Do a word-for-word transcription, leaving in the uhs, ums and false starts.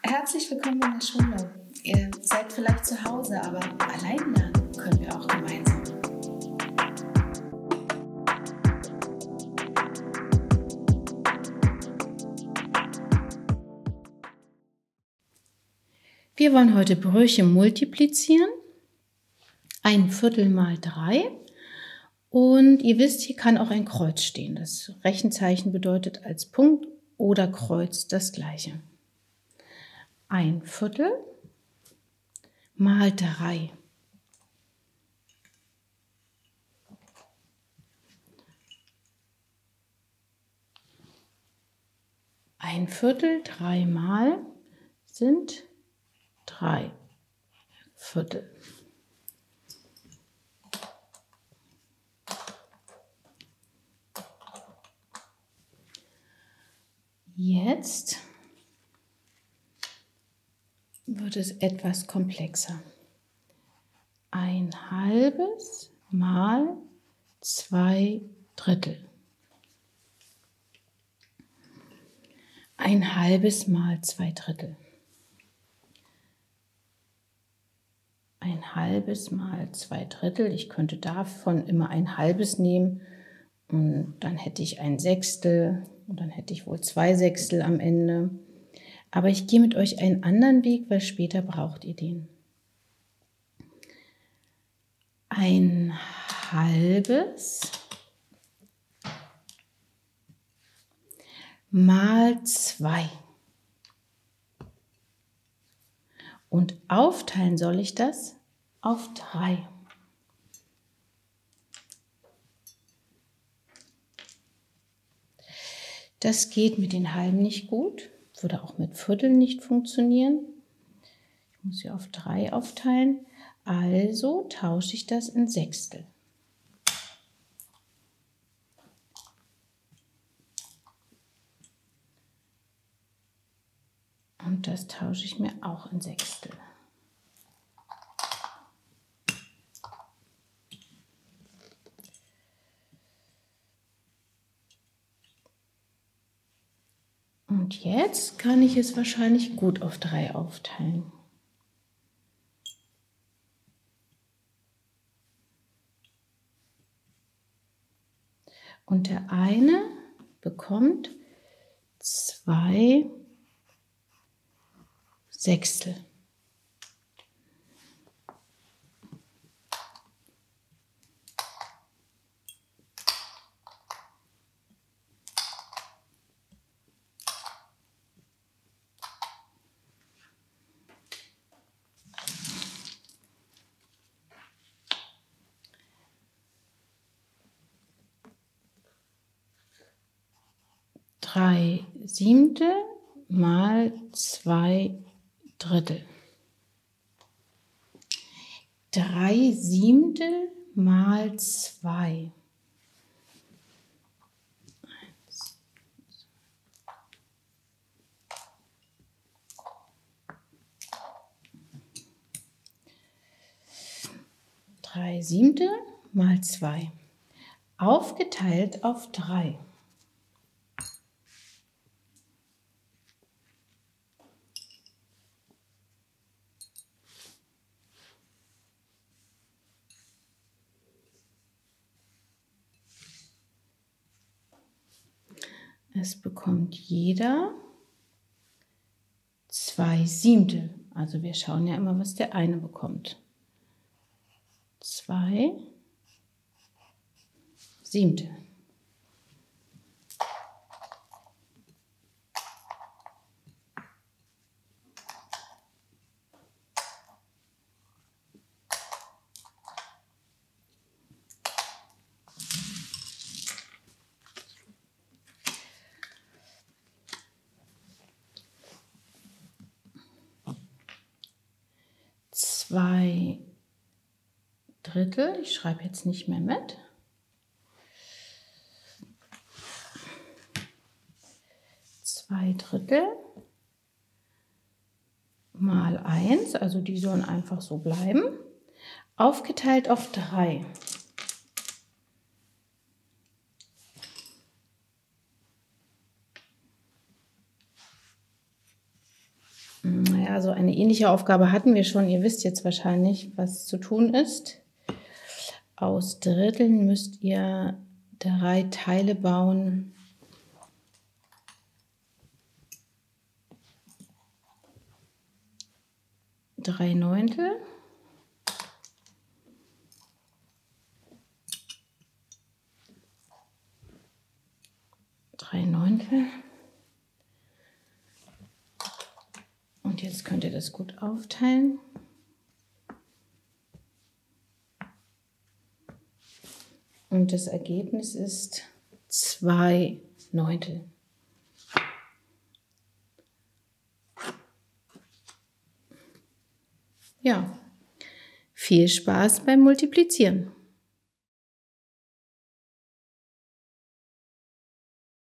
Herzlich willkommen in der Schule. Ihr seid vielleicht zu Hause, aber allein lernen können wir auch gemeinsam. Wir wollen heute Brüche multiplizieren. Ein Viertel mal drei. Und ihr wisst, hier kann auch ein Kreuz stehen. Das Rechenzeichen bedeutet als Punkt oder Kreuz das gleiche. Ein Viertel mal drei. Ein Viertel, dreimal sind drei Viertel. Jetzt wird es etwas komplexer. Ein halbes mal zwei Drittel. Ein halbes mal zwei Drittel. Ein halbes mal zwei Drittel. Ich könnte davon immer ein halbes nehmen und dann hätte ich ein Sechstel und dann hätte ich wohl zwei Sechstel am Ende. Aber ich gehe mit euch einen anderen Weg, weil später braucht ihr den. Ein halbes mal zwei. Und aufteilen soll ich das auf drei. Das geht mit den Halben nicht gut. Würde auch mit Vierteln nicht funktionieren. Ich muss sie auf drei aufteilen. Also tausche ich das in Sechstel. Und das tausche ich mir auch in Sechstel. Und jetzt kann ich es wahrscheinlich gut auf drei aufteilen. Und der eine bekommt zwei Sechstel. Drei Siebtel mal zwei Drittel. Drei Siebtel mal zwei. Drei Siebtel mal zwei. Aufgeteilt auf drei. Es bekommt jeder zwei Siebtel. Also wir schauen ja immer, was der eine bekommt. Zwei Siebtel. Zwei Drittel, ich schreibe jetzt nicht mehr mit. Zwei Drittel mal eins, also die sollen einfach so bleiben, aufgeteilt auf drei. Also eine ähnliche Aufgabe hatten wir schon. Ihr wisst jetzt wahrscheinlich, was zu tun ist. Aus Dritteln müsst ihr drei Teile bauen. Drei Neuntel. Drei Neuntel. Und jetzt könnt ihr das gut aufteilen. Und das Ergebnis ist zwei Neuntel. Ja, viel Spaß beim Multiplizieren.